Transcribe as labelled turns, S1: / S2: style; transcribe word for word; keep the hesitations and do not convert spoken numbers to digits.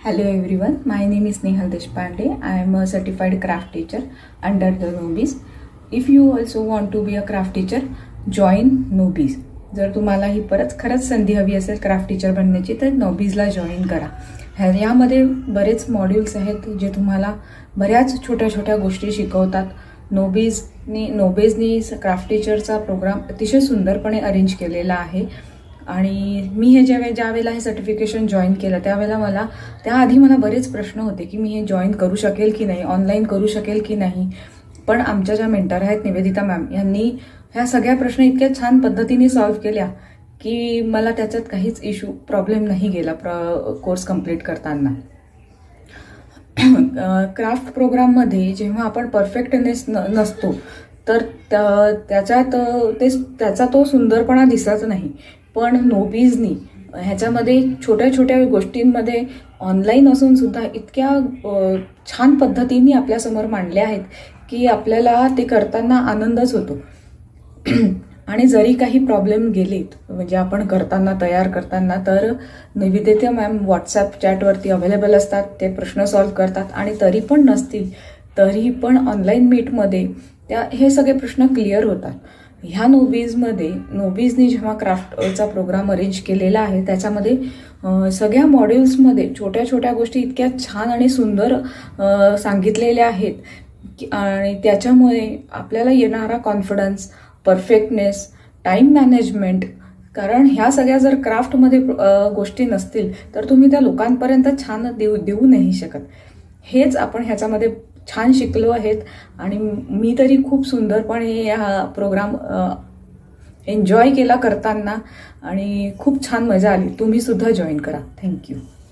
S1: Hello everyone, my name is Nehal Deshpande. I am a certified craft teacher under the Nobiz. If you also want to be a craft teacher, join Nobiz. जर तुम्हाला ही परत खरंच संधी हवी असेल craft teacher बनण्याची तर नोबीजला join करा. ह्या यामध्ये बरेच मॉड्यूल्स आहेत जे तुम्हाला बऱ्याच छोट्या छोट्या गोष्टी शिकवतात. नोबीजनी नोबेजनी क्राफ्ट टीचरचा प्रोग्राम अतिशय सुंदरपणे अरेंज केलेला आहे. आणि मी हे ज्या ज्या वेळेला हे सर्टिफिकेशन जॉईन केलं त्यावेळेला मला त्याआधी मला बरेच प्रश्न होते की मी हे जॉईन करू शकेल की नाही, ऑनलाईन करू शकेल की नाही. पण आमच्या ज्या मेंटर आहेत निवेदिता मॅम यांनी ह्या सगळ्या प्रश्न इतक्या छान पद्धतीने सॉल्व्ह केल्या की मला त्याच्यात काहीच इश्यू प्रॉब्लेम नाही गेला कोर्स कंप्लीट करताना. क्राफ्ट प्रोग्राममध्ये जेव्हा आपण परफेक्टनेस नसतो तर त्याच्यात ते त्याचा तो सुंदरपणा दिसत नाही. पण नोबीजनी ह्याच्यामध्ये छोट्या छोट्या गोष्टींमध्ये ऑनलाईन असून सुद्धा इतक्या छान पद्धतीने आपल्यासमोर मांडल्या आहेत की आपल्याला ते करताना आनंदच होतो. आणि जरी काही प्रॉब्लेम गेलेत म्हणजे आपण करताना तयार करताना तर निवेदिता मॅम व्हॉट्सॲप चॅटवरती अवेलेबल असतात, ते प्रश्न सॉल्व्ह करतात. आणि तरी पण नसतील तरी पण ऑनलाईन मीटमध्ये त्या हे सगळे प्रश्न क्लिअर होतात. ह्या नोबीजमध्ये नोबीजनी जेव्हा क्राफ्टचा प्रोग्राम अरेंज केलेला आहे त्याच्यामध्ये सगळ्या मॉड्यूल्समध्ये छोट्या छोट्या गोष्टी इतक्या छान आणि सुंदर सांगितलेल्या आहेत की आणि त्याच्यामुळे आपल्याला येणारा कॉन्फिडन्स, परफेक्टनेस, टाईम मॅनेजमेंट, कारण ह्या सगळ्या जर क्राफ्टमध्ये गोष्टी नसतील तर तुम्ही त्या लोकांपर्यंत छान देऊ देऊ नाही शकत. हेच आपण ह्याच्यामध्ये छान शिकलो आहेत. आणि मी तरी खूप सुंदरपणे हा प्रोग्राम एन्जॉय केला करताना आणि खूप छान मजा आली. तुम्ही सुद्धा जॉईन करा. थँक्यू.